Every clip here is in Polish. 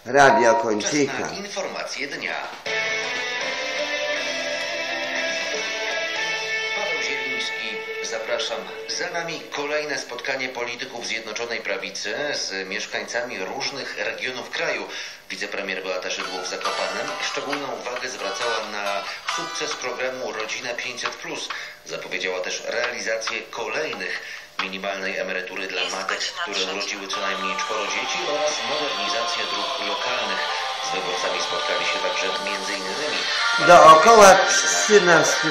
Radio Kończyka. Informacje dnia. Zapraszam. Za nami kolejne spotkanie polityków Zjednoczonej Prawicy z mieszkańcami różnych regionów kraju. Wicepremier Beata Szydło w Zakopanem szczególną uwagę zwracała na sukces programu Rodzina 500+. Zapowiedziała też realizację kolejnych minimalnej emerytury dla matek, które urodziły co najmniej 4 dzieci oraz modernizację dróg lokalnych. Z wyborcami spotkali się także m.in. Dookoła 13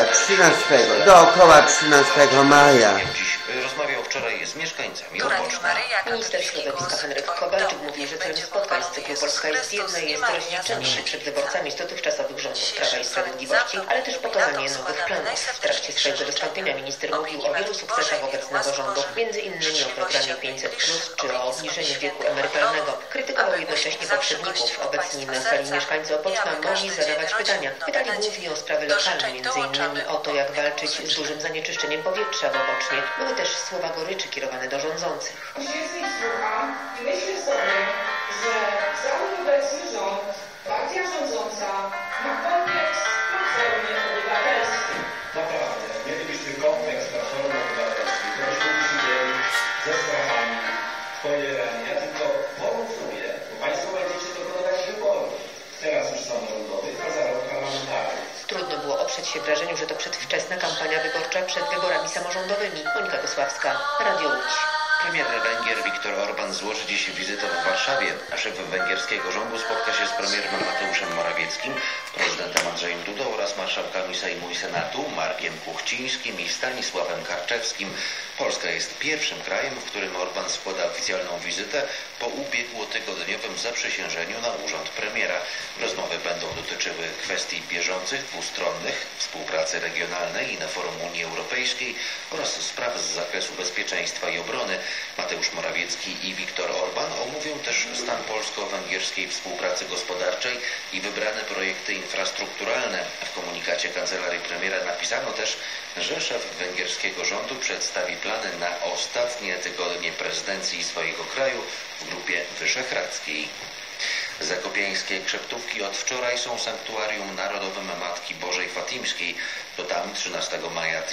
maja. Dziś rozmawiał wczoraj z mieszkańcami Opoczna. Minister środowiska Henryk Kowalczyk mówi, że celem spotkań z cyklu Polska jest jedna jest rozliczenie się przed wyborcami z dotychczasowych rządów Prawa i Sprawiedliwości, ale też pokazanie nowych planów. W trakcie swojego wystąpienia minister mówił o wielu sukcesach obecnego rządu, m.in. o programie 500+, czy o obniżeniu wieku emerytalnego. Krytykował jednocześnie poprzedników. Obecni na sali mieszkańcy Opoczna mogli zadawać pytania. Pytali głównie o sprawy lokalne, m.in. o to, jak walczyć z dużym zanieczyszczeniem powietrza w Opocznie. Były też słowa goryczy kierowane do rządzących. Siedzę i słucham i myślę sobie, że cały obecny rząd, partia rządząca ma kompleks Platformy Obywatelskiej. Naprawdę, mielibyśmy kompleks Platformy Obywatelskiej, to byśmy siedzieli ze strachami, pojerani. Ja tylko porównuję, bo Państwo będziecie dokonywać wyborów. Teraz już samorządowych, a za rok parlamentarnych. Trudno było oprzeć się wrażeniu, że to przedwczesna kampania wyborcza przed wyborami samorządowymi. Monika Gosławska, Radio Łódź. Premier Węgier Viktor Orban złoży dziś wizytę w Warszawie. Szef węgierskiego rządu spotka się z premierem Mateuszem Morawieckim, prezydentem Andrzejem Dudą oraz marszałkami Sejmu i Senatu Markiem Kuchcińskim i Stanisławem Karczewskim. Polska jest pierwszym krajem, w którym Orban składa oficjalną wizytę po ubiegłotygodniowym zaprzysiężeniu na urząd premiera. Rozmowy będą dotyczyły kwestii bieżących, dwustronnych, współpracy regionalnej i na forum Unii Europejskiej oraz spraw z zakresu bezpieczeństwa i obrony. Mateusz Morawiecki i Viktor Orban omówią też stan polsko-węgierskiej współpracy gospodarczej i wybrane projekty infrastrukturalne. W komunikacie kancelarii premiera napisano też, że szef węgierskiego rządu przedstawi plany na ostatnie tygodnie prezydencji swojego kraju w Grupie Wyszehradzkiej. Zakopiańskie krzeptówki od wczoraj są sanktuarium narodowym Matki Bożej Fatimskiej. To tam 13 maja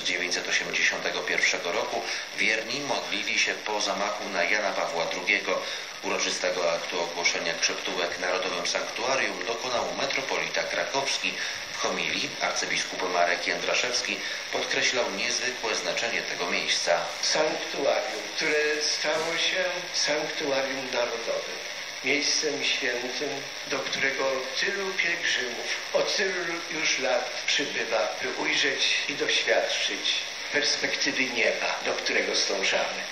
1981 roku wierni modlili się po zamachu na Jana Pawła II. Uroczystego aktu ogłoszenia krzeptówek narodowym sanktuarium dokonał metropolita krakowski. W homilii arcybiskup Marek Jędraszewski podkreślał niezwykłe znaczenie tego miejsca. Sanktuarium, które stało się sanktuarium narodowym. Miejscem świętym, do którego tylu pielgrzymów od tylu już lat przybywa, by ujrzeć i doświadczyć perspektywy nieba, do którego zdążamy.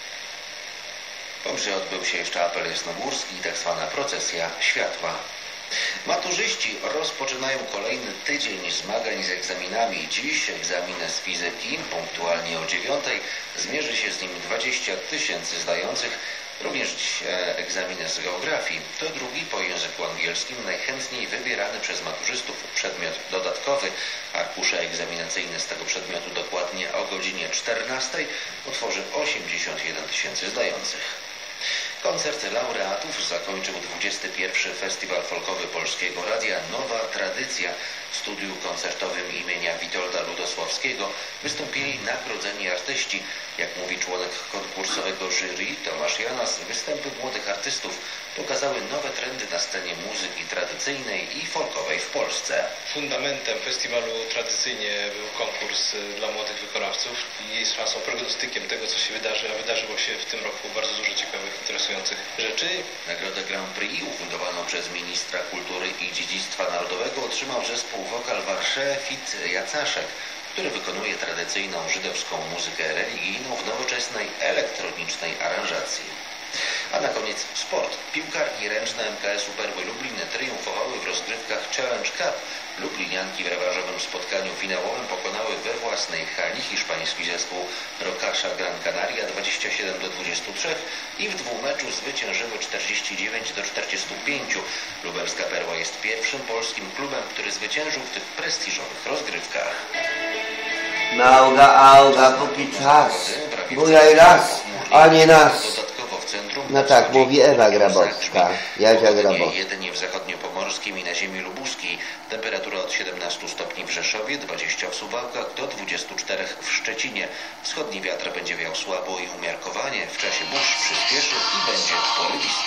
Po mszy odbył się jeszcze apel jasnogórski i tak zwana procesja światła. Maturzyści rozpoczynają kolejny tydzień zmagań z egzaminami. Dziś egzamin z fizyki, punktualnie o 9:00. Zmierzy się z nim 20 000 zdających. Również dziś egzamin z geografii. To drugi po języku angielskim najchętniej wybierany przez maturzystów przedmiot dodatkowy. Arkusze egzaminacyjne z tego przedmiotu dokładnie o godzinie 14:00 utworzy 81 000 zdających. Koncert laureatów zakończył 21. Festiwal Folkowy Polskiego Radia Nowa Tradycja. W studiu koncertowym imienia Witolda Ludosławskiego wystąpili nagrodzeni artyści. Jak mówi członek konkursowego jury Tomasz Janas, występy młodych artystów pokazały nowe trendy na scenie muzyki tradycyjnej i folkowej w Polsce. Fundamentem festiwalu tradycyjnie był konkurs dla młodych wykonawców i jest szansą prognostykiem tego, co się wydarzy, a wydarzyło się w tym roku bardzo dużo ciekawych, interesujących rzeczy. Nagrodę Grand Prix ufundowaną przez ministra kultury i dziedzictwa narodowego otrzymał zespół Wokal Warsze Fit Jacaszek, który wykonuje tradycyjną żydowską muzykę religijną w nowoczesnej, elektronicznej aranżacji. A na koniec sport. Piłkarki ręczne MKS-u Perły Lublin triumfowały w rozgrywkach Challenge Cup. Lublinianki w rewanżowym spotkaniu finałowym pokonały we własnej hali hiszpański zespół Rocasza Gran Canaria 27-23 i w dwumeczu zwyciężyły 49-45. Lubelska Perła jest pierwszym polskim klubem, który zwyciężył w tych prestiżowych rozgrywkach. Małga, auga, póki czas, bujaj raz, a nie nas. Dodatkowo w centrum No tak, mówi Ewa Grabowska, Jadzia Grabowska. Jedynie w zachodniopomorskim i na ziemi lubuskiej. Temperatura od 17 stopni w Rzeszowie, 20 w Suwałkach do 24 w Szczecinie. Wschodni wiatr będzie wiał słabo i umiarkowanie. W czasie burz przyspieszy i będzie porywisty.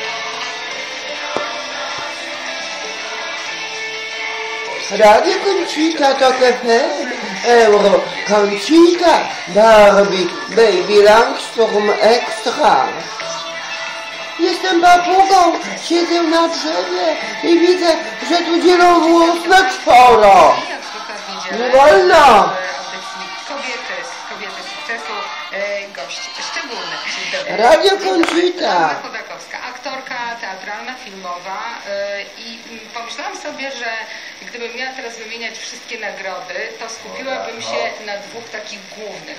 Radio Koncita to FM, Euro Koncita, Barbie, Baby Langsturm Extra. Jestem babugą, siedzę na drzewie i widzę, że tu dzielą włos na czworo. Nie wolno. Kobiety sukcesu, gość szczególny. Radio Koncita. Anna Chodakowska, aktorka teatralna, filmowa i pomyślałam sobie, że gdybym miała teraz wymieniać wszystkie nagrody, to skupiłabym się na dwóch takich głównych.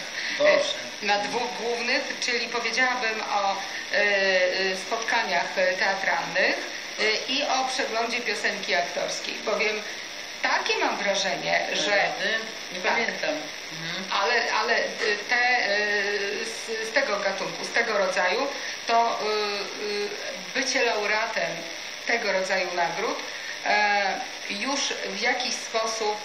Czyli powiedziałabym o spotkaniach teatralnych i o przeglądzie piosenki aktorskiej, bowiem takie mam wrażenie, że... Nie pamiętam. Ale te z tego gatunku, z tego rodzaju, to bycie laureatem tego rodzaju nagród już w jakiś sposób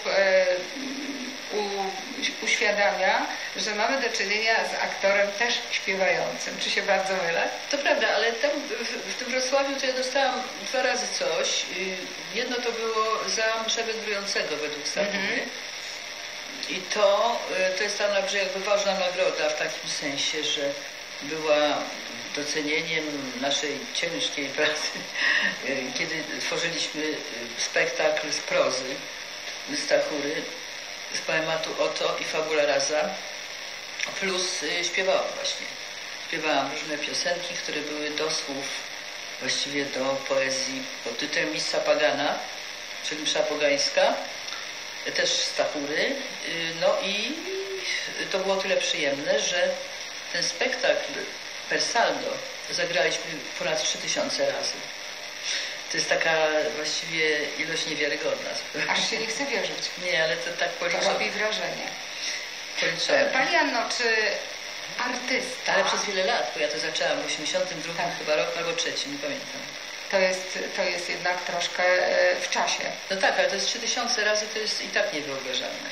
uświadamia, że mamy do czynienia z aktorem też śpiewającym. Czy się bardzo mylę? To prawda, ale tam w tym Wrocławiu to ja dostałam 2 razy coś. Jedno to było za mszę wędrującego według statuty. I to jest tam jakby ważna nagroda w takim sensie, że była docenieniem naszej ciężkiej pracy, kiedy tworzyliśmy spektakl z prozy Stachury, z poematu Oto i Fabula Rasa, plus śpiewałam właśnie. Śpiewałam różne piosenki, które były do słów, właściwie do poezji pod tytułem Missa Pagana, czyli msza pogańska, też Stachury. No i to było tyle przyjemne, że ten spektakl per saldo zagraliśmy ponad 3000 razy. To jest taka właściwie ilość niewiarygodna. Aż się nie chce wierzyć. Nie, ale to tak policzone. To robi wrażenie. Policzone. Pani Anno, czy artysta... Ale przez wiele lat, bo ja to zaczęłam w 82 chyba roku albo 3, nie pamiętam. To jest jednak troszkę w czasie. No tak, ale to jest 3000 razy, to jest i tak niewyobrażalne.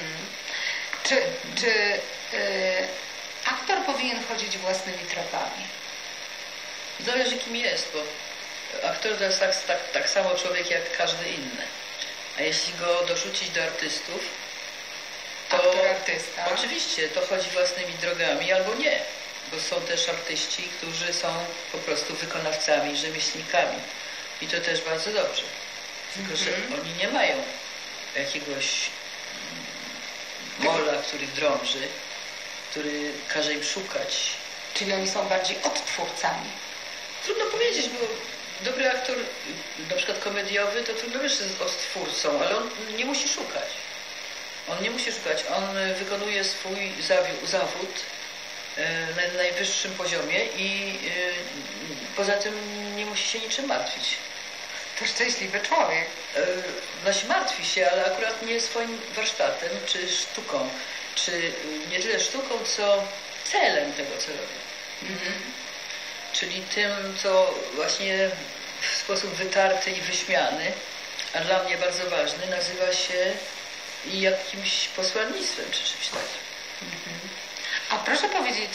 Czy aktor powinien chodzić własnymi tropami? Zależy kim jest, bo aktor to jest tak samo człowiek jak każdy inny. A jeśli go dorzucić do artystów, to aktor-artysta. Oczywiście to chodzi własnymi drogami albo nie. Bo są też artyści, którzy są po prostu wykonawcami, rzemieślnikami. I to też bardzo dobrze. Tylko, że oni nie mają jakiegoś mola, który drąży, który każe im szukać. Czyli oni są bardziej odtwórcami. Trudno powiedzieć, bo dobry aktor, na przykład komediowy, to trudno wiesz, że jest odtwórcą, ale on nie musi szukać. On nie musi szukać. On wykonuje swój zawód na najwyższym poziomie i poza tym nie musi się niczym martwić. To szczęśliwy człowiek. Znaczy martwi się, ale akurat nie swoim warsztatem, czy sztuką, czy nie tyle sztuką, co celem tego, co robi. Czyli tym, co właśnie w sposób wytarty i wyśmiany, a dla mnie bardzo ważny, nazywa się i jakimś posłannictwem, czy czymś takim. A proszę powiedzieć,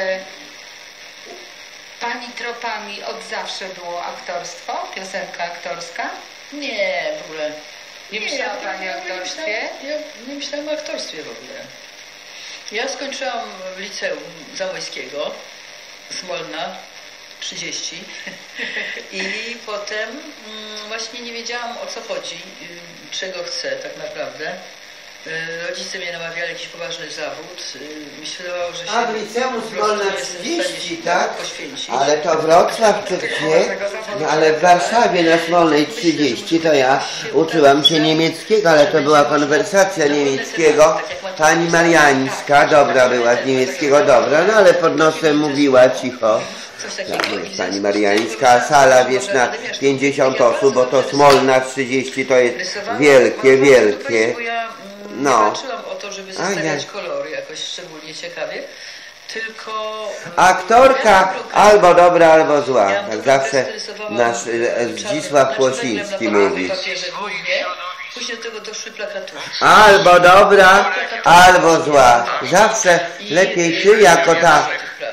Pani tropami od zawsze było aktorstwo, piosenka aktorska? Nie, w ogóle. Nie myślała Pani o aktorstwie? Ja nie myślałam o aktorstwie w ogóle. Ja skończyłam w liceum Zamojskiego, Smolna, 30 i potem właśnie nie wiedziałam, o co chodzi, czego chcę tak naprawdę. Rodzice mnie namawiali jakiś poważny zawód. Mi się wydawało, że się... A w liceum Smolna 30, tak? Poświęcić. Ale to Wrocław czy gdzie? No ale w Warszawie na Smolnej 30 to ja uczyłam się niemieckiego, ale to była konwersacja niemieckiego. Pani Mariańska, dobra była z niemieckiego, dobra, no ale pod nosem mówiła cicho. Pani Mariańska, sala wiesz na 50 osób, bo to Smolna 30 to jest wielkie, wielkie. No. Nie walczyłam o to, żeby zestawiać kolory jakoś szczególnie ciekawie, tylko... Aktorka albo dobra, albo zła. Tak zawsze nasz Zdzisław Płociński mówi. Później do tego doszły plakatówki. Albo dobra, albo zła. Zawsze lepiej ty jako ta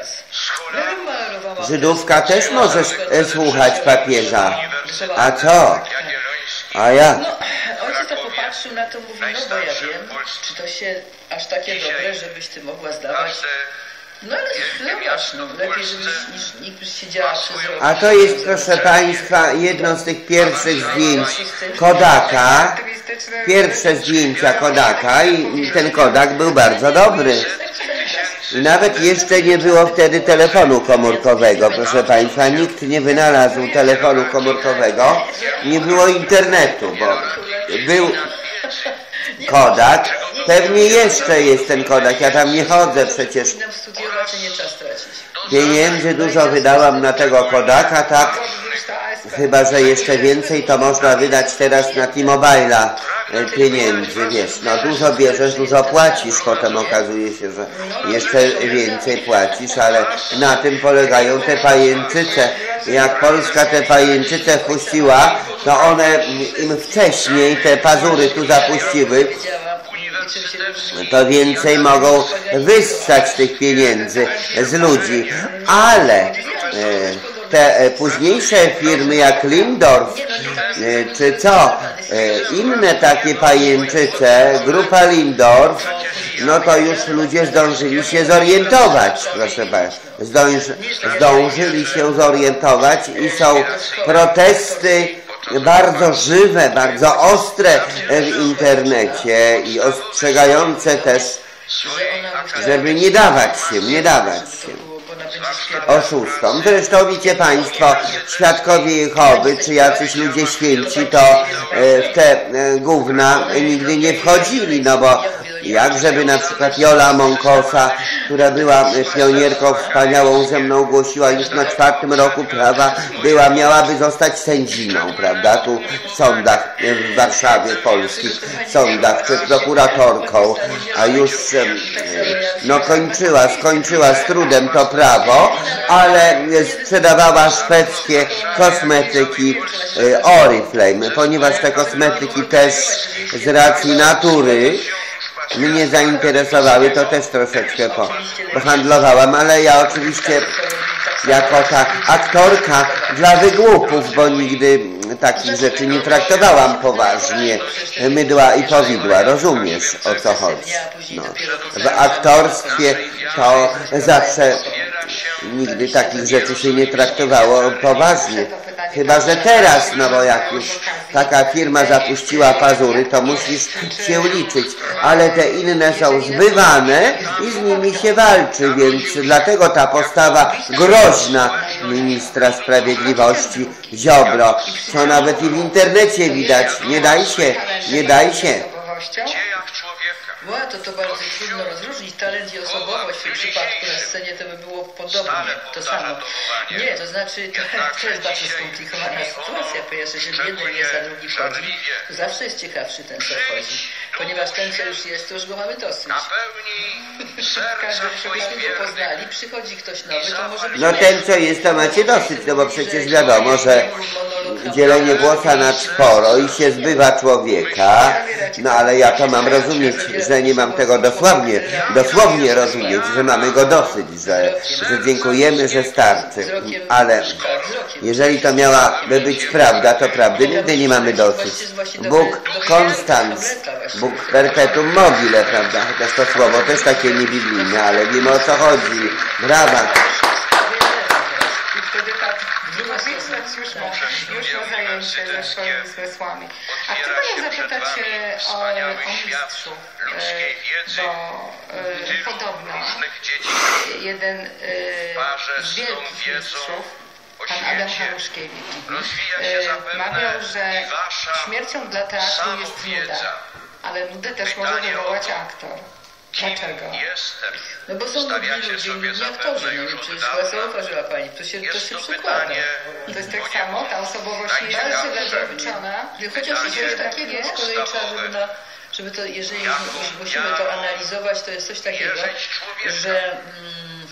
Żydówka też możesz słuchać papieża. A co? A ja? No, ojciec to popatrzył na to, mówi, no bo ja wiem, czy to się aż takie dobre, żebyś ty mogła zdawać. No ale zobacz, no, lepiej, żebyś niż siedziała przez rok. A to jest, proszę Państwa, jedno z tych pierwszych zdjęć Kodaka. Pierwsze zdjęcia Kodaka i ten Kodak był bardzo dobry. I nawet jeszcze nie było wtedy telefonu komórkowego, proszę Państwa. Nikt nie wynalazł telefonu komórkowego. Nie było internetu, bo był Kodak. Pewnie jeszcze jest ten Kodak. Ja tam nie chodzę przecież. Pieniędzy dużo wydałam na tego Kodaka, tak? Chyba że jeszcze więcej to można wydać teraz na T-Mobile'a pieniędzy, wiesz, no dużo bierzesz, dużo płacisz, potem okazuje się, że jeszcze więcej płacisz, ale na tym polegają te pajęczyce. Jak Polska te pajęczyce wpuściła, to one im wcześniej te pazury tu zapuściły, to więcej mogą wyssać tych pieniędzy z ludzi, ale te późniejsze firmy jak Lindorf, czy co, inne takie pajęczyce, grupa Lindorf, no to już ludzie zdążyli się zorientować, proszę Państwa. Zdążyli się zorientować i są protesty bardzo żywe, bardzo ostre w internecie i ostrzegające też, żeby nie dawać się oszustom. Zresztą wiecie Państwo, świadkowie Jehowy, czy jacyś ludzie święci, to w te gówna nigdy nie wchodzili, no bo jak żeby na przykład Jola Monkosa, która była pionierką wspaniałą, ze mną głosiła już na 4. roku prawa, miałaby zostać sędziną, prawda, tu w sądach w Warszawie, polskich sądach, czy prokuratorką, a już no skończyła z trudem to prawo, ale sprzedawała szwedzkie kosmetyki Oriflame, ponieważ te kosmetyki też z racji natury mnie zainteresowały, to też troszeczkę pohandlowałam, ale ja oczywiście jako ta aktorka dla wygłupów, bo nigdy takich rzeczy nie traktowałam poważnie, mydła i powidła, rozumiesz o co chodzi. No. W aktorstwie to zawsze nigdy takich rzeczy się nie traktowało poważnie. Chyba że teraz, no bo jak już taka firma zapuściła pazury, to musisz się liczyć, ale te inne są zbywane i z nimi się walczy, więc dlatego ta postawa groźna ministra sprawiedliwości Ziobro, co nawet i w internecie widać, nie daj się. No to bardzo trudno rozróżnić talent i osobowość. W przypadku na scenie to by było podobnie, to samo. Nie, to znaczy to jest bardzo skomplikowana sytuacja, ponieważ jeżeli jeden jest, a drugi chodzi, to zawsze jest ciekawszy ten, co wchodzi. Ponieważ ten, co już jest, to już go mamy dosyć. Żebyśmy go poznali, przychodzi ktoś nowy, to może być... No ten, co jest, to macie dosyć, no bo przecież wiadomo, że dzielenie włosa na czworo i się zbywa człowieka, no ale ja to mam rozumieć, że nie mam tego dosłownie rozumieć, że mamy go dosyć, że dziękujemy, że starczy, ale jeżeli to miałaby być prawda, to prawdy nigdy nie mamy dosyć. Bóg konstans, Bóg perpetuum mobile, prawda, chociaż to słowo też takie niebiblijne, ale wiemy o co chodzi. Brawa. Już ma zajęcie ze swoimi zmysłami. A chciałabym zapytać o mistrzu, bo podobno jeden z wielkich mistrzów, pan Adam Haluszkiewicz, mawiał, że śmiercią dla teatru jest nuda, ale nudę też może wywołać aktor. Dlaczego? No bo są nudni ludzie, nudni aktorzy, no przecież chyba zauważyła pani, to się przykłada. To jest tak samo, ta osobowość nie jest bardzo wyczona. Chociaż coś takiego z kolei trzeba, żeby to, jeżeli musimy to analizować, to jest coś takiego, że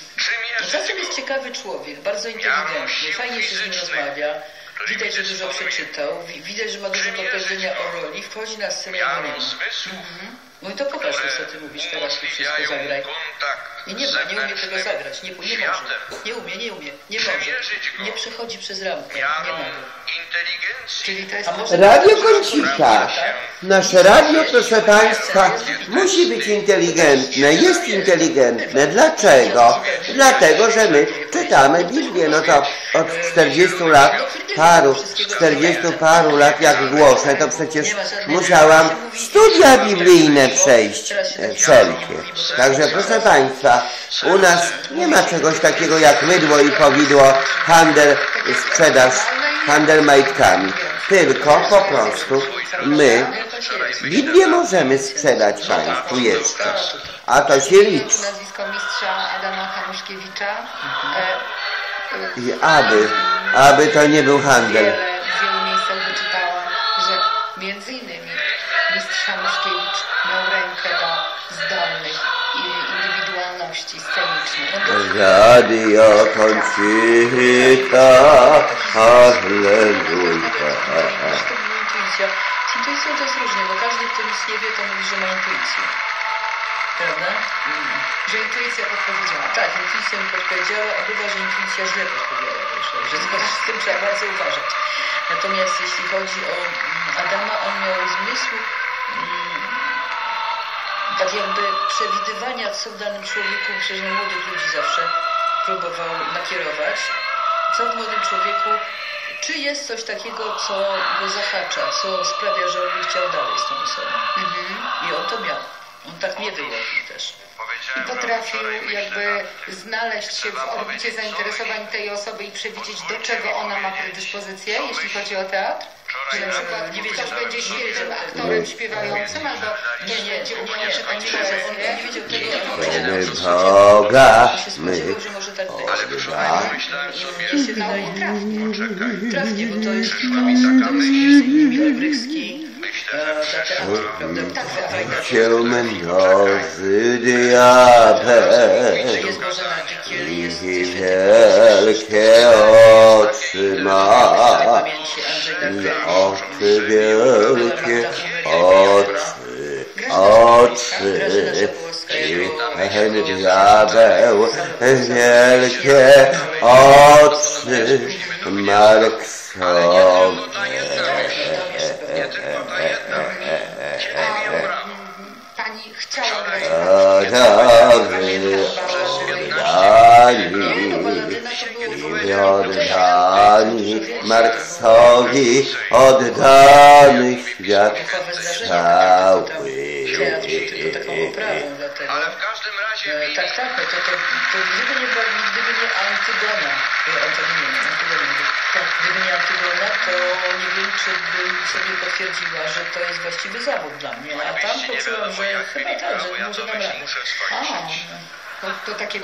Poza tym jest ciekawy człowiek, bardzo inteligentny, fajnie się z nim rozmawia. Widać, że dużo przeczytał, widać, że ma dużo do powiedzenia o roli, wchodzi na scenę i go nie ma. No i to pokaż, co ty mówisz teraz, tu wszystko zagraj. I nie umie tego zagrać, nie może. Nie umie, nie może. Nie przechodzi przez ramkę, nie ma go. Czyli to jest Radio Kącika. Nasze radio, proszę Państwa, musi być inteligentne, jest inteligentne. Dlaczego? Dlatego, że my czytamy Biblię. No to od 40 lat, 40 paru lat jak głoszę, to przecież musiałam studia biblijne przejść wszelkie. Także proszę Państwa, u nas nie ma czegoś takiego jak mydło i powidło, handel, sprzedaż, handel majtkami. Tylko po prostu my Biblię możemy sprzedać Państwu jeszcze. A to się liczy. Nazwisko mistrza Adama Hanuszkiewicza. I aby to nie był handel. W wielu miejscach wyczytałam, że między innymi mistrz Hanuszkiewicz miał rękę do zdolnych indywidualności scenicznych. Radio Kącika, halleluja. Z intuicją to jest różnie, bo każdy, kto nic nie wie, to mówi, że ma intuicję. Prawda? Że intuicja podpowiedziała. Tak, intuicja mi podpowiedziała, a bywa, że intuicja źle podpowiada. Że z tym trzeba bardzo uważać. Natomiast jeśli chodzi o Adama, on miał zmysł tak jakby przewidywania, co w danym człowieku, myślę, że młodych ludzi zawsze próbował nakierować, co w młodym człowieku, czy jest coś takiego, co go zahacza, co sprawia, że on by chciał dalej z tą osobą. I on to miał. On tak mnie wyłowił też. I potrafił jakby znaleźć się w orbicie zainteresowań tej osoby i przewidzieć, do czego ona ma predyspozycję, jeśli chodzi o teatr? Że na przykład ktoś będzie świetnym aktorem śpiewającym, albo ktoś będzie umiał czytać on nie wiedział tego, Boga, my że może tak być. i się dało Trafnie, bo to jest grecki dla teatru, prawda? ciemnozy diabeł Jest Boże Nadzikiel, jest wielkie oczy ma, oczy wielkie, oczy i ten diabeł wielkie oczy Marksowe. Pani chciała grać oddani Marksowi, oddany świat cały. Ale w każdym razie... Tak, to gdyby nie Antygona, gdyby nie Antygona, to nie wiem, czy bym sobie potwierdziła, że to jest właściwy zawód dla mnie. A tam poczułam, że chyba tak, że może dam radę. To takie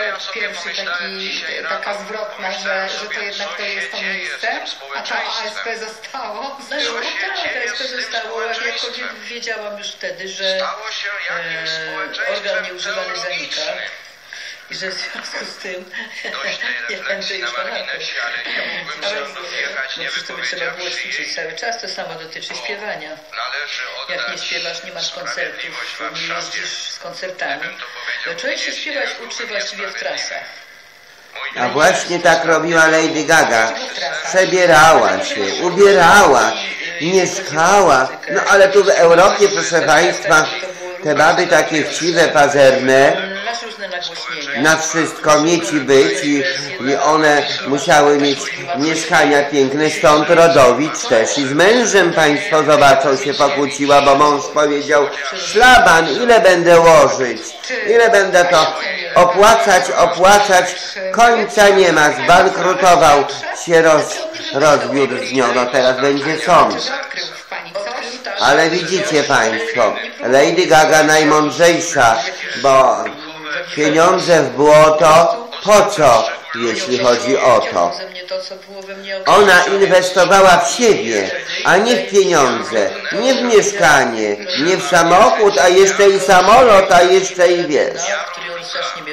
taka zwrotna, że to jednak to jest to miejsce, a to ASP zostało. Tak, ASP zostało, jakkolwiek wiedziałam już wtedy, że organ nieużywany zanika. I że w związku z tym nie będę już przecież to by trzeba było ćwiczyć cały czas, to samo dotyczy śpiewania. Jak nie śpiewasz, nie masz koncertów, nie jeździsz z koncertami, to człowiek się śpiewać uczy właściwie w trasach. A właśnie tak robiła Lady Gaga. Przebierała się, ubierała, mieszkała. No ale tu w Europie, proszę Państwa, te baby takie chciwe, pazerne, na wszystko mieć i być i one musiały mieć mieszkania piękne, stąd Rodowicz też i z mężem Państwo zobaczą się pokłóciła, bo mąż powiedział: szlaban, ile będę łożyć, ile będę to opłacać, końca nie ma, zbankrutował się, rozwiódł z nią, no teraz będzie sąd. Ale widzicie Państwo, Lady Gaga najmądrzejsza, bo pieniądze w błoto, po co, jeśli chodzi o to? Ona inwestowała w siebie, a nie w pieniądze, nie w mieszkanie, nie w samochód, a jeszcze i samolot, a jeszcze i wiesz. Który on strasznie mnie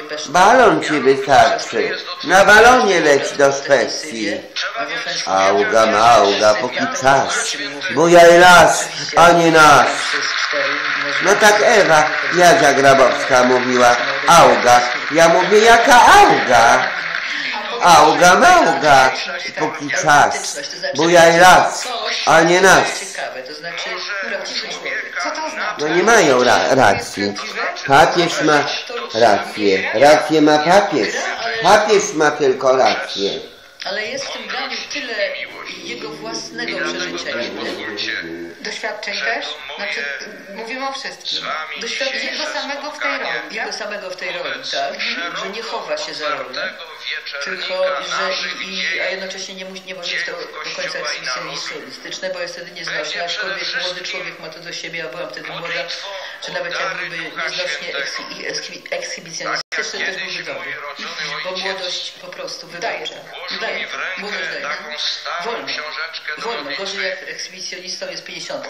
Peszcie. Balon ci wystarczy. Na balonie leć do Szwecji. Auga małga, póki czas. Bujaj las, a nie nas. No tak Ewa Jadzia Grabowska mówiła. Auga. Ja mówię, jaka auga? Auga małga, póki czas. Bujaj las, a nie nas. Ciekawe, to znaczy prawdziwy człowiek. Co to znaczy? No nie mają racji. Papież ma rację. Rację ma papież. Papież ma tylko rację. Ale jest w tym graniu tyle jego własnego przeżycia. Doświadczeń też? Znaczy, mówimy o wszystkim. Doświadczeń Jego samego w tej roli. Jego samego w tej roli, tak? Że nie chowa się za rolę, tylko że a jednocześnie nie może być to do końca ekshibicjonistyczne, bo jest wtedy nieznośne, aczkolwiek młody człowiek ma to do siebie, ja byłam wtedy młoda, że nawet jak byłby nieznośnie ekshibicjonistyczny, też byłby dobry. Bo młodość po prostu wybacza. Daje. Młodość daje. Wolno. Wolno. Gorzej jak ekshibicjonistą jest 50.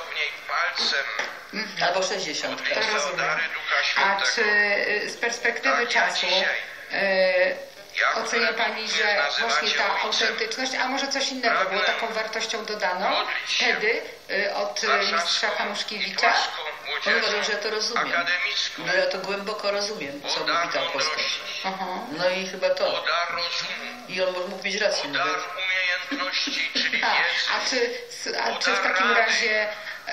Albo 60. A czy z perspektywy czasu ocenia Pani, że właśnie ta autentyczność, a może coś innego było taką wartością dodaną wtedy od mistrza Hanuszkiewicza? On uważał, że ja to rozumiem. No ja to głęboko rozumiem, co mówi ta postać. No i chyba to. I on mógł mieć rację nawet. A czy w takim razie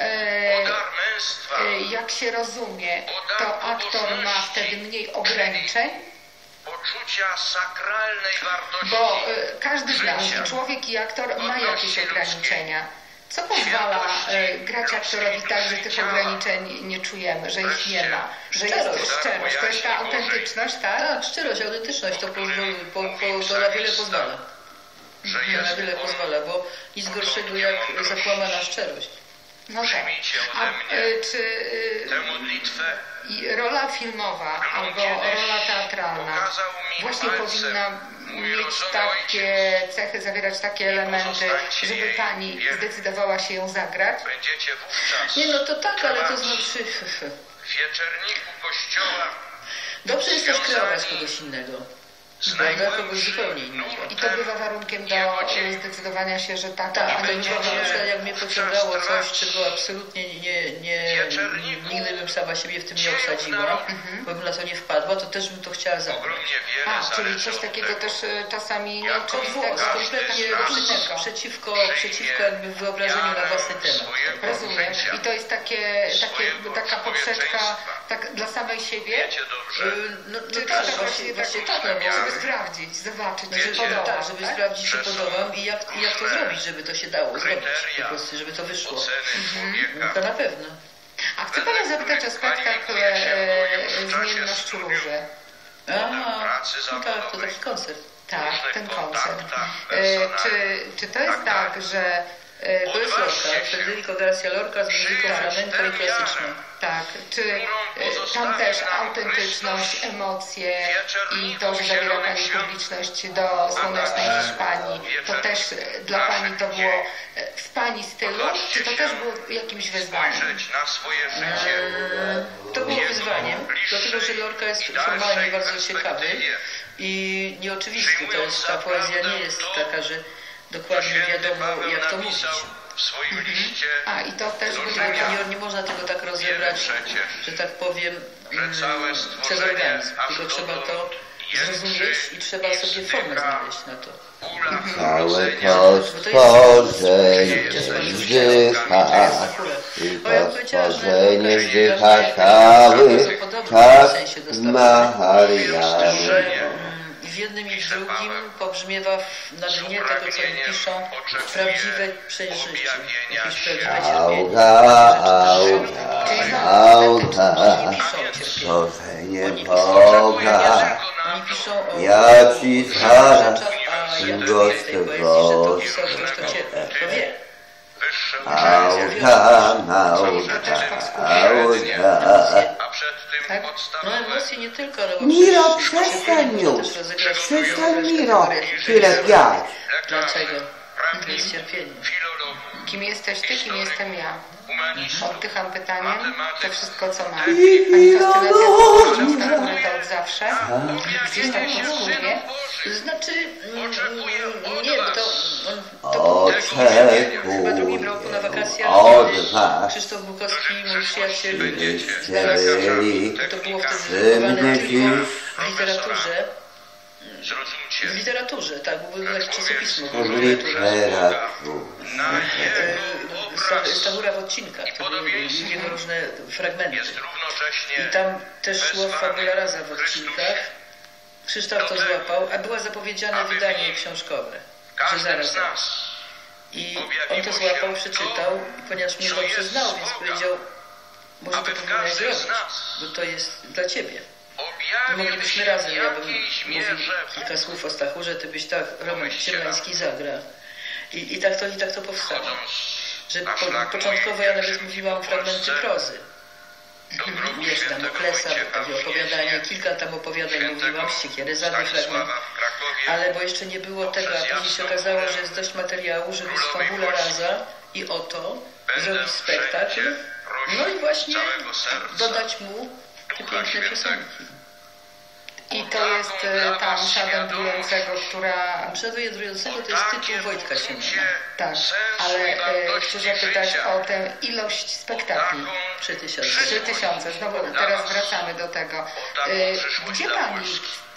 jak się rozumie, to aktor ma wtedy mniej ograniczeń? Poczucia sakralnej wartości. Bo każdy z nas, człowiek i aktor, ma jakieś ograniczenia. Co pozwala grać aktorowi tak, że tych ograniczeń nie czujemy, że ich nie ma, że jest szczerość, to jest ta autentyczność, tak? Tak, szczerość, autentyczność to na wiele pozwala. Na wiele pozwala, bo nic gorszego jak zakłamana szczerość. No tak. A czy rola filmowa albo rola teatralna właśnie powinna mieć takie cechy, zawierać takie elementy, żeby Pani zdecydowała się ją zagrać? Nie, no to tak, ale to znaczy... W wieczerniku kościoła dobrze jest też kreować kogoś innego. Prawda? Kogoś zupełnie innego. I to bywa warunkiem do zdecydowania się, że tak, a nie bywa, na przykład jak mnie pociągało coś, czego absolutnie nigdy bym sama siebie w tym nie obsadziła, bo bym na to nie wpadła, to też bym to chciała zabrać. Czyli coś takiego też czasami nieoczywistego, kompletnie przeciwko jakby wyobrażeniu na własny temat. Rozumiem. I to jest taka poprzeczka tak dla samej siebie? Czy tak, właśnie tak, żeby sprawdzić, zobaczyć, żeby sprawdzić, czy podobam i jak to zrobić, żeby to się dało zrobić, po prostu, żeby to wyszło. To na pewno. A chcę Panią zapytać o spektakl Zmienność Róży. No tak, to taki koncert. Tak, ten koncert. Czy to jest tak, że... To jest Lorca, Federico Garcia Lorca z muzyką flamenco i klasyczną. Tak, czy tam też autentyczność, emocje i to, że zabiera Pani publiczność do słonecznej Hiszpanii, to też dla Pani to było w Pani stylu, czy to też było jakimś wyzwaniem? To było wyzwaniem, dlatego że Lorca jest formalnie bardzo ciekawy i nieoczywisty. To jest, ta poezja nie jest taka, że dokładnie wiadomo, jak to mówić. I to też nie można tego tak rozebrać, że tak powiem, przez organizm. Tylko trzeba to zrozumieć i trzeba sobie formę znaleźć na to. Całe to stworzenie wzdycha i to stworzenie wzdycha cały czas Marianno. W jednym i w drugim pobrzmiewa na dnie tego, co oni piszą, prawdziwe przeżycie, jakieś prawdziwe Auga, stworzenie Boga, ja Ci zaraz go stworzę. Auga. Tak? No emocje nie tylko, ale Miro, przestań już! Przestań, Miro! Chwilę piać! Dlaczego? To jest cierpienie. Kim jesteś ty, kim jestem ja. humanistów, Oddycham pytaniem, to matematyków, wszystko co mam. Pani fascynacja z natury to od zawsze. Gdzieś tam podskórnie. To znaczy, oczekuję nie, bo od to was. było chyba w drugim roku na wakacjach, kiedy Krzysztof Bukowski, mój przyjaciel, to było wtedy wychowane tylko w literaturze. Zrozumcie, W literaturze, tak, bo było jakieś czasopismo. Stachura w odcinkach, to były jego różne fragmenty. jest równocześnie I tam też szło fabula raza w odcinkach. Krzysztof to złapał, a było zapowiedziane wydanie książkowe, że każdym zaraz. z nas. I on to złapał, przeczytał, i ponieważ mnie dobrze znał, więc powiedział, może to powinnaś zrobić, bo to jest dla ciebie. I moglibyśmy razem, ja bym mówił kilka słów o Stachurze, ty byś tak Roman Ciemlański zagra. I tak to powstało. Że początkowo ja nawet mówiłam fragmenty prozy. Wiesz, tam Oklesa, takie opowiadania, kilka tam opowiadań mówiłam, Siekierezady fragment. Ale bo jeszcze nie było tego, a później się okazało, że jest dość materiału, żeby z fabula raza i oto zrobić spektakl. No i właśnie dodać mu te piękne piosenki. I to jest ta msza wędrującego, która... Msza wędrującego to jest tytuł Wojtka Siemona. Tak, ale chcę zapytać o tę ilość spektakli. 3000. 3000, znowu teraz wracamy do tego. Gdzie Pani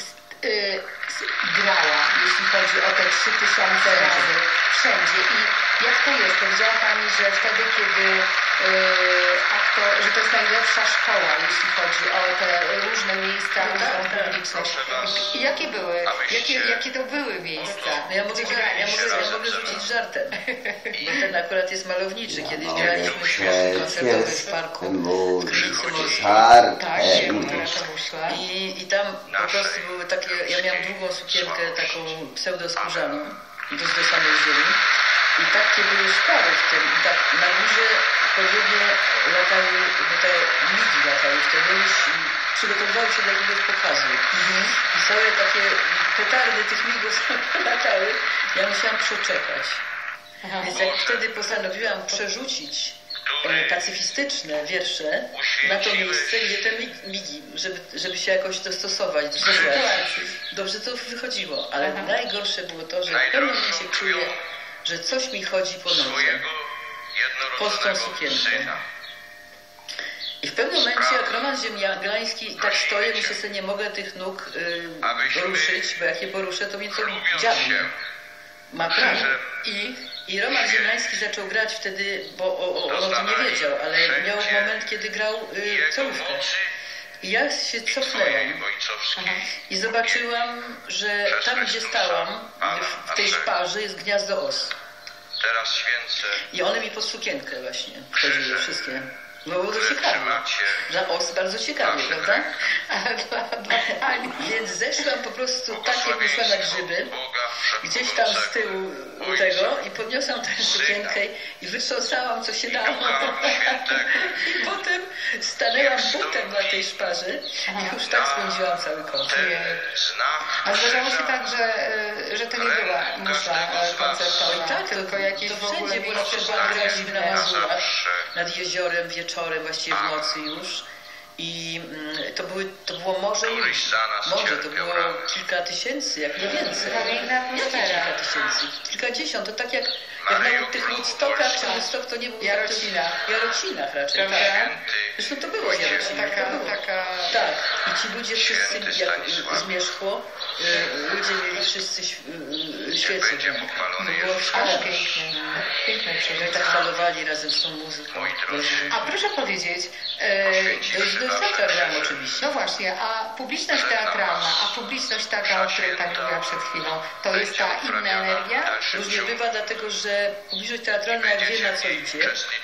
grała, jeśli chodzi o te 3000 razy? Wszędzie. I jak to jest? Powiedziała Pani, że wtedy, kiedy że to jest najlepsza szkoła, jeśli chodzi o te różne miejsca, różną publiczność. I jakie były? Jakie to były miejsca? No ja mogę rzucić żartem, bo ten akurat jest malowniczy. Kiedyś graliśmy w koncertowy w parku w Krynicy Morskiej. I tam po prostu były takie, ja miałam długą sukienkę taką pseudoskórzaną do samej ziemi. I takie były szpary w tym. I tak na górze po drugie latały, bo te migi latały wtedy już i przygotowywały się do jakiegoś pokazu. I całe takie petardy tych migów latały, ja musiałam przeczekać. Więc jak wtedy postanowiłam przerzucić pacyfistyczne wiersze na to miejsce, gdzie te migi, żeby się jakoś dostosować do sytuacji. Dobrze to wychodziło, ale najgorsze było to, że w pewnym momencie czuję, że coś mi chodzi po nodze, pod tą sukienką. I w pewnym momencie, jak Roman Ziemlański, tak stoję, myślę sobie, nie mogę tych nóg ruszyć, bo jak je poruszę, to mnie to dziabnie. Ma prawo. I Roman Ziemlański zaczął grać wtedy, bo on o tym nie wiedział, ale miał moment, kiedy grał solówkę. I ja się cofnęłam i zobaczyłam, że tam, gdzie stałam, w tej szparze jest gniazdo os. Teraz święcę. I one mi pod sukienkę właśnie wchodziły wszystkie. No było to ciekawe. Dla os bardzo ciekawie, prawda? dla Ani. Więc zeszłam po prostu tak, jak wyszła na grzyby, gdzieś tam z tyłu tego i podniosłam tę sukienkę i wytrząsałam, co się dało. I potem stanęłam butem na tej szparze i już tak spędziłam cały koncert. A zdarzało się tak, że to nie była msza koncertowa, tak, tylko jakieś to w ogóle wszędzie, bo na przykład graliśmy na Mazurach, nad jeziorem, wieczorem, właściwie w nocy już. I to było może to było kilka tysięcy, jak nie więcej. Nie kilka tysięcy, kilkadziesiąt. To tak jak na tych Woodstockach, czy Woodstock to nie był Jarocinach raczej. Tak. Zresztą to było Jarocina. Tak. I ci ludzie wszyscy, jak zmierzchło, ludzie mieli wszyscy świece. To było szale piękne przeżycie. Tak falowali razem z tą muzyką. A proszę powiedzieć, do teatra grałam oczywiście. No właśnie, a publiczność teatralna, a publiczność taka, o której Pani mówiła przed chwilą, to jest ta inna energia? Różnie bywa, dlatego że publiczność teatralna jak wie, na co idzie,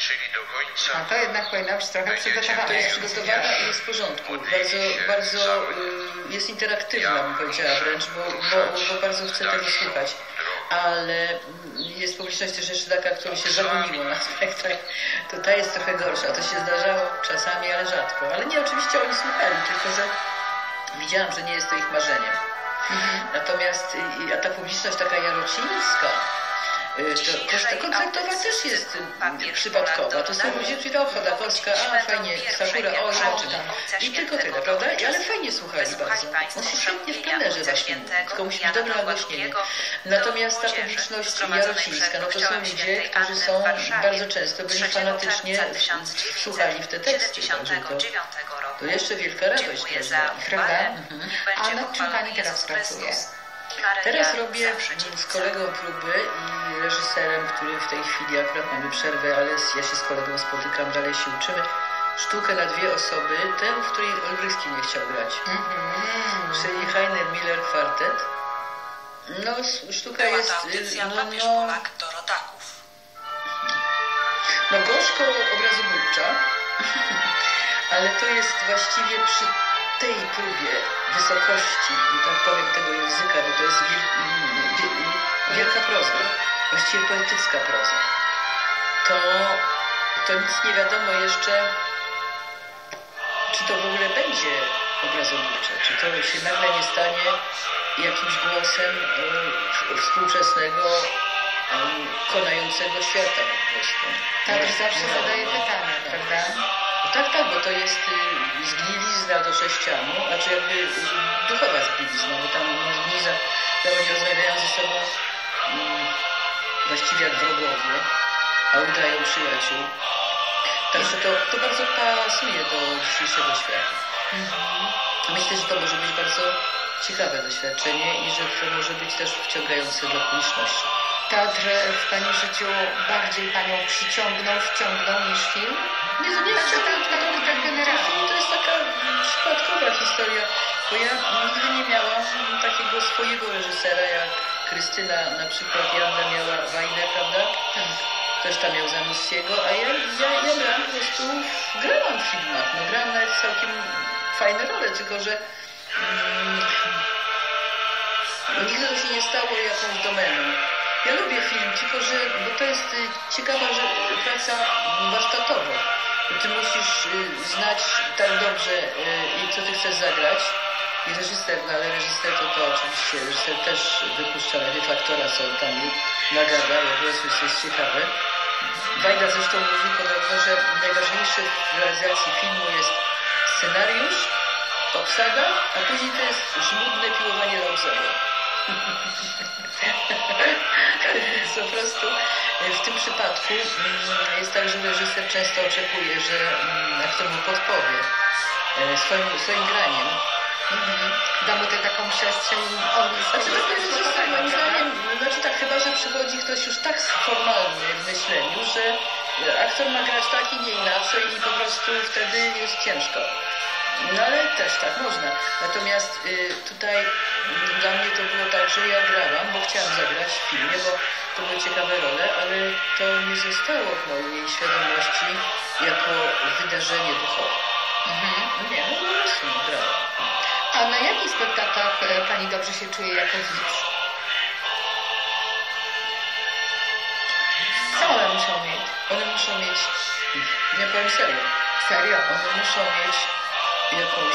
a to jednak powinna być trochę przygotowana. To jest przygotowana i jest w porządku. Bardzo jest interaktywna, bym powiedziała wręcz, bo bardzo chcę tego słuchać. Ale jest publiczność też jeszcze taka, którą się zagumiło na spektakl. To ta jest trochę gorsza. To się zdarzało czasami, ale rzadko. Ale nie, oczywiście oni słuchali, tylko że widziałam, że nie jest to ich marzeniem. Natomiast ta publiczność taka jarocińska, koncertowa też jest przypadkowa. To są ludzie, którzy Chodakowska, fajnie, Sakura, zobaczymy. I tylko tyle, prawda? Ale fajnie słuchali bardzo. On się świetnie w plenerze właśnie, tylko musi być dobre nagłośnienie. Natomiast ta publiczność jarocińska, no to są ludzie, którzy są bardzo często byli fanatycznie słuchali w te teksty. To jeszcze wielka radość, prawda? A nad czym pani teraz pracuje? Teraz robię z kolegą próby i reżyserem, który w tej chwili akurat mamy przerwę, ale ja się z kolegą spotykam, dalej się uczymy. Sztukę na 2 osoby, tę, w której Olbrychski nie chciał grać. Czyli Heiner Miller Quartet. No, sztuka jest... No gorzko obrazobójcza, ale to jest właściwie przy tej próbie wysokości, i tak powiem, tego języka, bo to jest wielka proza, właściwie poetycka proza. To nic nie wiadomo jeszcze, czy to w ogóle będzie obrazobójcze, czy to się nagle nie stanie jakimś głosem współczesnego, konającego świata po prostu. Tadr zawsze zadaje pytania, prawda? Tak, bo to jest zgnilizna do sześcianu, znaczy jakby duchowa zgnilizna, bo tam zgnilizna, oni rozmawiają ze sobą właściwie jak wrogowie, a udają przyjaciół. Także to bardzo pasuje do dzisiejszego świata. Myślę, że to może być bardzo ciekawe doświadczenie i że to może być też wciągające dla publiczności. Teatr w pani życiu bardziej panią wciągnął niż film? Nie, tak generalnie. To jest taka przypadkowa historia, bo ja nigdy nie miałam takiego swojego reżysera, jak Krystyna, na przykład Janda miała Wajnę, prawda? Tak. Też tam miał Zanussiego, a ja grałam po prostu, grałam w filmach, grałam nawet całkiem fajne role, tylko że nigdy to się nie stało jakąś domeną. Ja lubię film, tylko że, bo to jest ciekawa praca warsztatowa. Ty musisz znać tak dobrze, co ty chcesz zagrać. I reżyser, ale reżyser to oczywiście, reżyser też wypuszcza najpierw aktora, co tam nagada, bo to jest ciekawe. Wajda zresztą mówi podobno, że najważniejsze w realizacji filmu jest scenariusz, obsada, a później to jest żmudne piłowanie na obsadę. Po prostu w tym przypadku jest tak, że reżyser często oczekuje, że aktor mu podpowie swoim graniem. Da mu tę taką przestrzeń, moim zdaniem, chyba że przychodzi ktoś już tak formalny w myśleniu, że aktor ma grać tak i nie inaczej i po prostu wtedy jest ciężko. No ale też tak można. Natomiast tutaj dla mnie to było tak, że ja grałam, bo chciałam zagrać w filmie, bo to były ciekawe role, ale to nie zostało w mojej świadomości jako wydarzenie duchowe. Nie, po prostu grałam. A na jakich spektaklach pani dobrze się czuje jako widz? Co one muszą mieć? One muszą mieć, nie powiem serio. Serio? One muszą mieć jakąś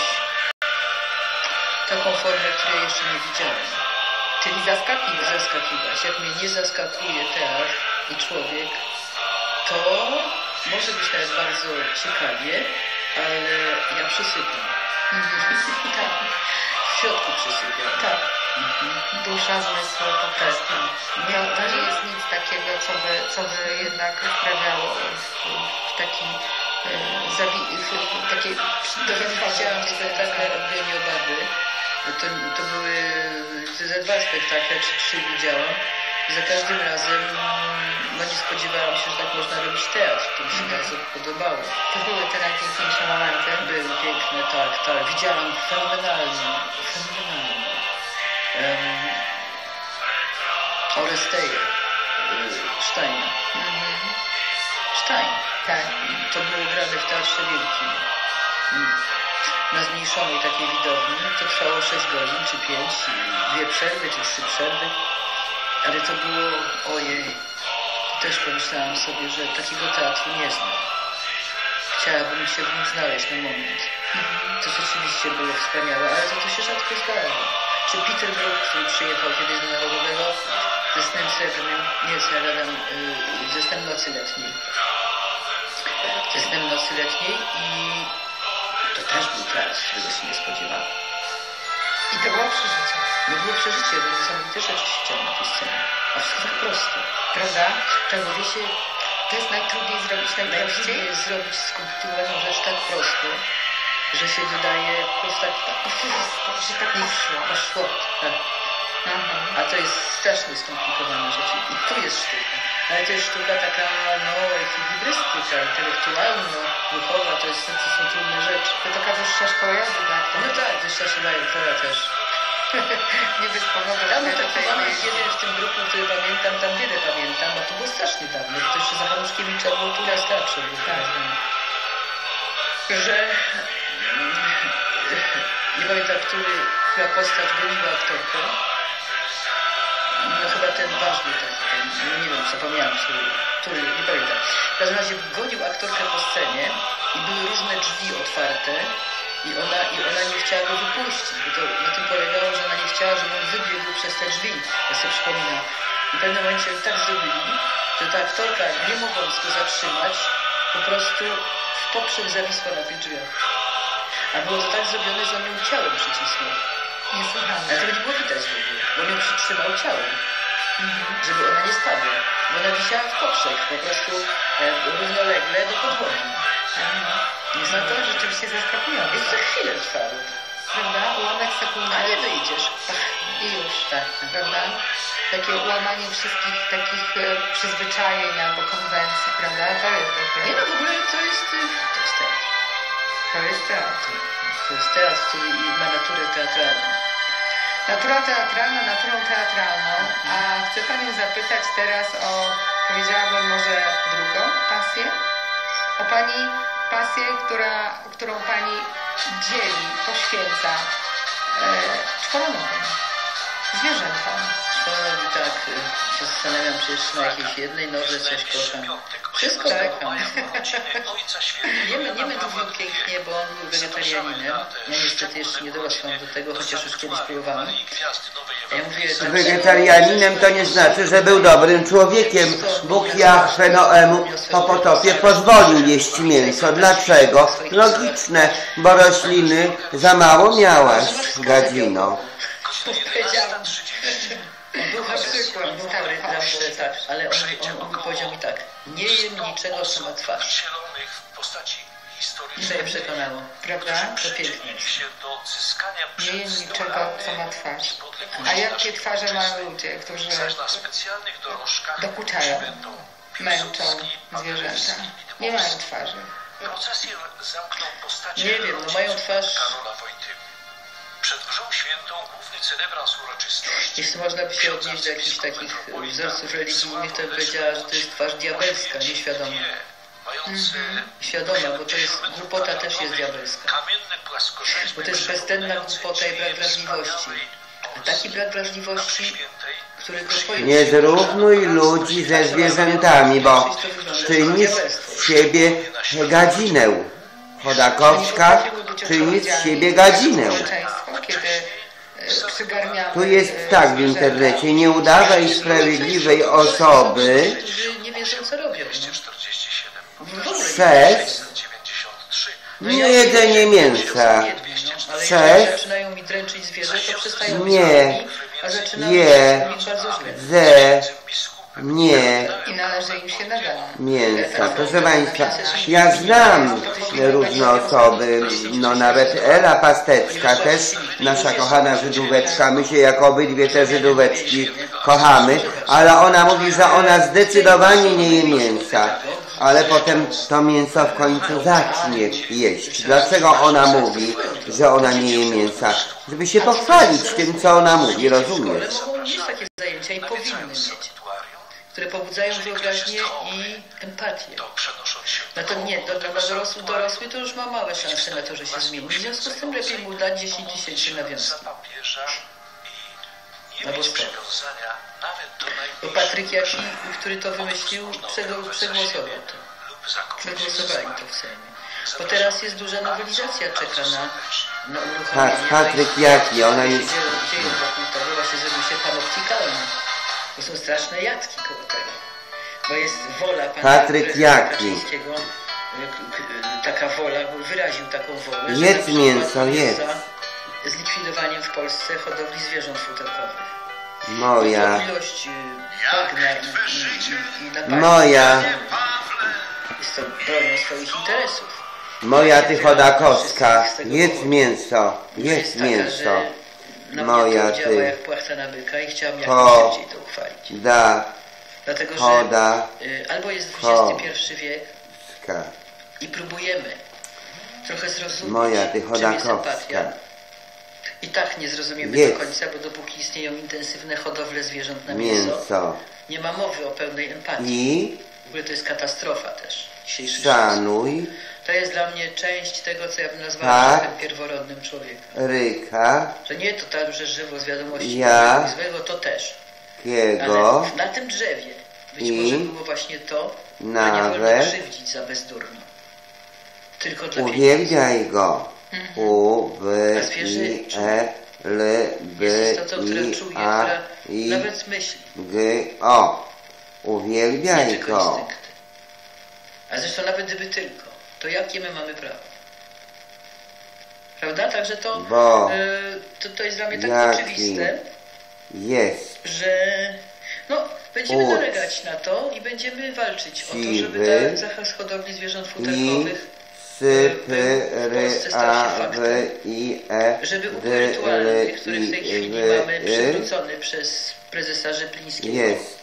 taką formę, której jeszcze nie widziałem. Czyli zaskakiwać. Jak mnie nie zaskakuje teatr i człowiek, to może być nawet bardzo ciekawie, ale ja przysypiam. Tak. W środku przysypiam. Tak. Dusza, zmysł, po prostu. To nie jest nic takiego, co by jednak wprawiało w taki widziałam spektakle Eugenio Bady. To były ze 2 spektakle, czy 3 widziałam. Za każdym razem nie spodziewałam się, że tak można robić teatr. To mi się bardzo podobało. To były te najpiękniejsze momenty. Były piękne, tak. Widziałam fenomenalnie. Oresteja Steina. Stein. Tak. To było grane w Teatrze Wielkim. Na zmniejszonej takiej widowni. To trwało 6 godzin, czy 5, 2 przerwy, czy 3 przerwy. Ale to było, ojej, też pomyślałam sobie, że takiego teatru nie znam. Chciałabym się w nim znaleźć na moment. To rzeczywiście było wspaniałe, ale to się rzadko zdarza. Czy Peter Brook, który przyjechał kiedyś do Narodowego, ze snem srebrnym, nie, co ja gadam, ze snem nocy letniej. Ze snem nocy letniej i to też był trans, którego się nie spodziewałam. I to było przeżycie. No było przeżycie, bo niesamowite rzeczy się działy na tej scenie. A wszystko tak prosto. Prawda? Tak, bo wiecie, To jest najtrudniej zrobić najprościej. najprościej jest zrobić skomplikowaną rzecz tak prosto, że się wydaje po prostu tak, Że tak poszło. poszło. Tak. A to jest strasznie skomplikowana rzecz. I tu jest sztuka. Ale to jest sztuka taka, no, ekwilibrystyka, intelektualno-duchowa, to są trudne rzeczy. To taka wyższa szkoła jazdy, tak? No tak, wyższa szkoła jazdowa też. Nie bez powodu. Tam taki mamy jeden w tym grupu, który pamiętam, tam wiele pamiętam, a to było strasznie dawno, bo to jeszcze za Hanuszkiewicza było tu raz starsze. Że nie pamiętam, która postać goniła aktorkę. No chyba ten ważny, no nie wiem, zapomniałam, który, nie pamiętam. W każdym razie gonił aktorkę po scenie i były różne drzwi otwarte i ona nie chciała go wypuścić, bo to na tym polegało, że ona nie chciała, żeby on wybiegł przez te drzwi, ja sobie przypominam. I w pewnym momencie tak zrobili, że ta aktorka, nie mogąc go zatrzymać, po prostu w poprzek zawisła na tych drzwiach. A było to tak zrobione, że on ją ciałem przycisnął. Niesłychane. Ale tego nie było widać w ogóle, bo on ją przytrzymał ciałem, żeby ona nie spadła. Bo ona wisiała w poprzek, po prostu równolegle do podłogi. No to rzeczywiście zaskakujące. Jest za chwilę trwało. Prawda? Ułamek sekundy. A nie wyjdziesz. I już. Tak. Prawda? Takie ułamanie wszystkich takich przyzwyczajeń albo konwencji, prawda? To jest takie. Nie no, w ogóle to jest teatr. To jest teatr. To jest teatr, który ma naturę teatralną. Naturą teatralną. A chcę Panią zapytać teraz o, powiedziałabym może drugą pasję? O Pani pasję, którą Pani dzieli, poświęca czworonogom, zwierzętom. Członowi tak się zastanawiam, przecież na jakiejś jednej nodze coś kocham. Wszystko kocham. Jemy dużo pięknie, bo on był wegetarianinem. Ja niestety jeszcze nie dorosłam do tego, chociaż już kiedyś próbowałam. Ja mówię, Wegetarianinem to nie znaczy, że był dobrym człowiekiem. Bóg Jahwe Noemu po potopie pozwolił jeść mięso. Dlaczego? Logiczne, bo rośliny za mało miałaś, gadzino. powiedziałam. On był chory zawsze, tak, ale on powiedział mi tak, nie jem niczego, co ma twarz. I to je przekonało. Prawda? To piękne. Nie jem niczego, co ma twarz. A jakie twarze mają ludzie, którzy dokuczają, męczą zwierzęta? Nie mają twarzy. Nie wiem, no mają twarz. Przed mszą świętą główny celebrans uroczystości. Jeśli można by się odnieść do jakichś takich wzorców religijnych, to bym powiedziała, że to jest twarz diabelska, nieświadoma. Świadoma, bo to jest głupota też jest diabelska. Bo to jest bezdenna głupota i brak wrażliwości. A taki brak wrażliwości, który kopuje... Nie zrównuj ludzi ze zwierzętami, bo czynisz z siebie gadzinę. Chodakowska czyni z siebie gadzinę. Tu jest tak w internecie, nie udawaj sprawiedliwej osoby, nie wiedzą, co robią. seks, nie jedzenie mięsa, Ale seks, jak zaczynają mi dręczyć zwierzę, to przestają być nie, robić, a zaczynają je, być bardzo źle. ze, nie, I należy im się nagana. mięsa. Proszę Państwa, ja znam różne osoby, no nawet Ela Pastecka, też nasza kochana Żydóweczka, my się jako obydwie te Żydóweczki kochamy, ale ona mówi, że ona zdecydowanie nie je mięsa, ale potem to mięso w końcu zacznie jeść. Dlaczego ona mówi, że ona nie je mięsa? Żeby się pochwalić tym, co ona mówi, rozumiesz? Ale mogą mieć takie zajęcia i powinny mieć, które pobudzają wyobraźnię i empatię. Natomiast nie, dorosły to już ma małe szanse na to, że się zmieni. W związku z tym lepiej mu dać 10 000 na wiązki. Albo 100. Bo Patryk Jaki, który to wymyślił, przegłosował to. Przegłosowali to w Sejmie. Bo teraz jest duża nowelizacja, czeka na uruchomienie. Patryk Jaki, ona jest... Gdzie wokół tego właśnie zrobił się panoptykalny. Bo są straszne jatki koło tego. Bo jest wola pana Patryk Jaki. Kaczyńskiego, taka wola, bo wyraził taką wolę, Jedz że mięso, jedz. za zlikwidowaniem w Polsce hodowli zwierząt futerkowych. Moja. Ilość bagna i napaści. Moja. Jest to bronią swoich interesów. Moja ty chodakowska. Jedz mięso. Jedz mięso. Moja działa ty. jak płachta na byka i chciałam jak Ho. najszybciej to uchwalić. Da. Dlatego, że Choda. albo jest Ho. XXI wiek Ska. i próbujemy trochę zrozumieć, Moja ty czym jest chodakowska. empatia. I tak nie zrozumiemy Jedz. do końca, bo dopóki istnieją intensywne hodowle zwierząt na mięso, Mięso. nie ma mowy o pełnej empatii. I W ogóle to jest katastrofa też. Dzisiejszy czas. szanuj. To jest dla mnie część tego, co ja bym nazwała Tak. duchem pierworodnym człowieka. Ryka. Że nie to tak, że żywo z wiadomości Ja. złego, to też. Kiego. Ale na tym drzewie być I może było właśnie to, że nie wolno nawet krzywdzić za bezdurno. Tylko dla uwielbiaj go. U, w, A zwierzę i, czuje. e, l, b, jest istotą, która i, czuje, a, która i, nawet myśli. g, o. Nie Uwielbiaj tylko go. instynkty. A zresztą nawet gdyby tylko, to jakie my mamy prawo? Prawda? Także to, Bo to jest dla mnie tak jaki oczywiste, jest że no, będziemy Uc. nalegać na to i będziemy walczyć o to, żeby Siwy. ten zakaz hodowli zwierząt i futerkowych, sy, p, w r, Polsce stał a, się w, faktem. i, e, żeby d, upór l, rytualny, który w tej i, chwili w, mamy przywrócony przez prezesa Rzeplińskiego, jest.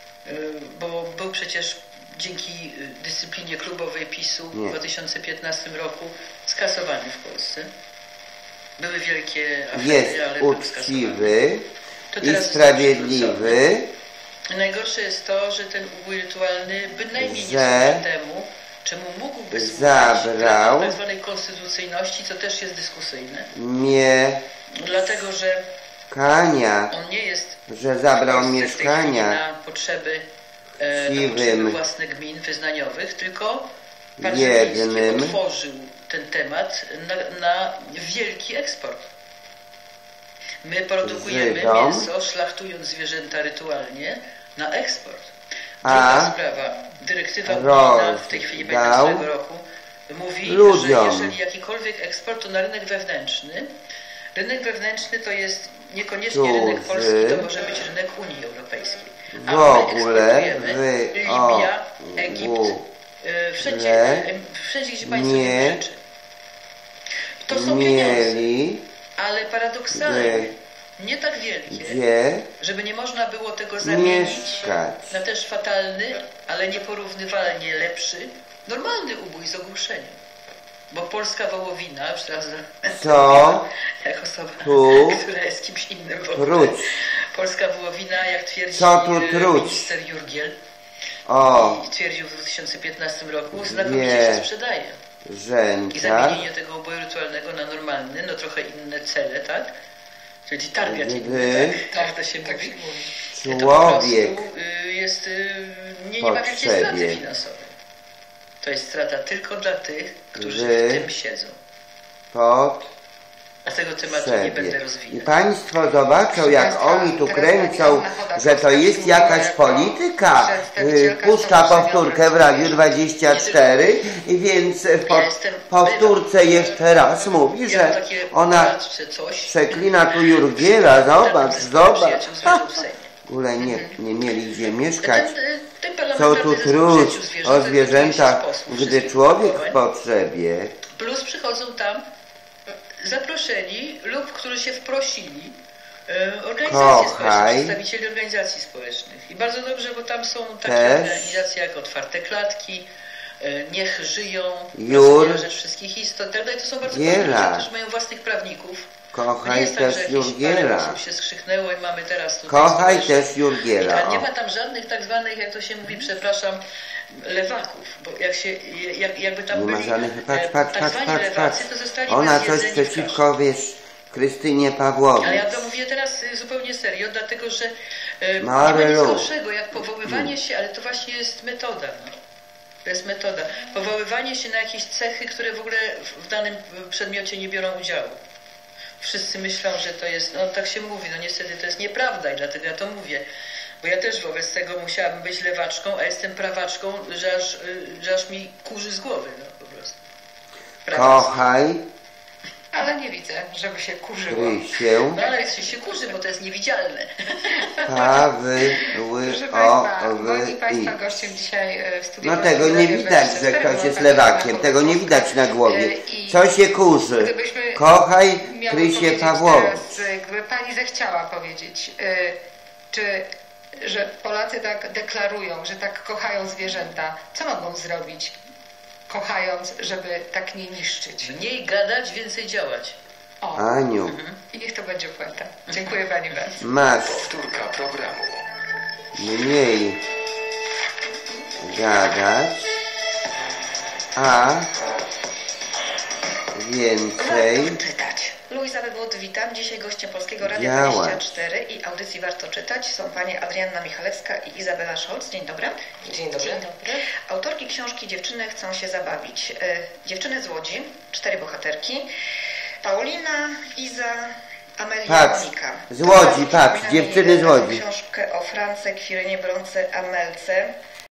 bo był przecież dzięki dyscyplinie klubowej PiS-u w Nie. 2015 roku skasowany w Polsce. Były wielkie afery, Jest ale był skasowany. uczciwy To i teraz sprawiedliwy. Najgorsze jest to, że ten ubój rytualny bynajmniej nie Że służy temu, czemu mógłby służyć zabrał tak zwanej konstytucyjności, co też jest dyskusyjne. Mieszkania, Dlatego, że on nie jest że zabrał w Polsce w tej chwili mieszkania na potrzeby siwym własnych gmin wyznaniowych, tylko pan Rzepliński jednym otworzył ten temat na wielki eksport. My produkujemy Żydom, mięso, szlachtując zwierzęta rytualnie, na eksport. a Druga sprawa, dyrektywa unijna w tej chwili 15 roku mówi, ludziom. że jeżeli jakikolwiek eksport, to na rynek wewnętrzny. Rynek wewnętrzny to jest niekoniecznie rynek polski, to może być rynek Unii Europejskiej. A w my ogóle eksportujemy Libia, Egipt, wszędzie gdzie państwo nie krzyczy. To są pieniądze, ale paradoksalnie nie tak wielkie, żeby nie można było tego zamienić na też fatalny, ale nieporównywalnie lepszy, normalny ubój z ogłuszeniem. Bo polska wołowina, już teraz jak osoba, która jest kimś innym w ogóle. Polska wołowina, jak twierdzi minister Jurgiel, i twierdził w 2015 roku, znakomicie się sprzedaje. I zamienienie tego uboju rytualnego na normalny, no trochę inne cele, tak? Czyli targać inny, tak to się mówi. Człowiek to po prostu jest, nie ma wielkiej straty finansowej. To jest strata tylko dla tych, którzy w tym siedzą. A tego tematu nie będę rozwijać. I państwo zobaczą, jak oni tu kręcą, że to jest jakaś polityka. Puszcza powtórkę w Radiu 24 i więc w powtórce jeszcze raz mówi, że ona przeklina tu Jurgiela. Zobacz. W ogóle nie mieli gdzie mieszkać. Co tu truć o zwierzętach, gdy człowiek w potrzebie. Plus przychodzą tam zaproszeni lub którzy się wprosili organizacje społeczne, przedstawicieli organizacji społecznych. I bardzo dobrze, bo tam są takie organizacje jak Otwarte Klatki, Niech Żyją, Rozumienia Rzecz Wszystkich Istot, to są bardzo ważne ludzie, którzy mają własnych prawników. Kochaj też Jurgiela. Osób się skrzyknęło i mamy teraz tutaj kochaj też Jurgiela. Nie ma tam żadnych tak zwanych, jak to się mówi, przepraszam, lewaków, bo jakby tam byli lewacy, to zostali ona coś przeciwko, Krystynie Pawłowicz. Ale ja to mówię teraz zupełnie serio, dlatego że nie ma nic gorszego, jak powoływanie się, ale to właśnie jest metoda. No. To jest metoda. Powoływanie się na jakieś cechy, które w ogóle w danym przedmiocie nie biorą udziału. Wszyscy myślą, że to jest, no tak się mówi, no niestety to jest nieprawda i dlatego ja to mówię. Bo ja też wobec tego musiałabym być lewaczką, a jestem prawaczką, że aż mi kurzy z głowy, no po prostu. Kochaj. Ale nie widzę, żeby się kurzyło. No ale się kurzy, bo to jest niewidzialne. Proszę Państwa, moi Państwa gościem dzisiaj w studiu. No tego nie widać, że ktoś jest lewakiem. Tego nie widać na głowie. Co się kurzy? Kochaj Krysię Pawłowicz. Gdyby Pani zechciała powiedzieć, że Polacy tak deklarują, że tak kochają zwierzęta, co mogą zrobić, kochając, żeby tak nie niszczyć? Mniej gadać, więcej działać. O. Aniu. I niech to będzie puenta. Dziękuję Pani bardzo. Masz. Powtórka programu. Mniej gadać, a więcej czytać. Luisa Wywód, witam. Dzisiaj gościem Polskiego Radia 24 i audycji Warto Czytać są panie Adrianna Michalewska i Izabela Scholz. Dzień dobry. Dzień dobry. Autorki książki Dziewczyny chcą się zabawić. Dziewczyny z Łodzi, 4 bohaterki. Paulina, Iza, Amelia, Monika. Z Łodzi, patrz, dziewczyny z Łodzi. Książkę o France, Kwirynie, Bronce, Amelce.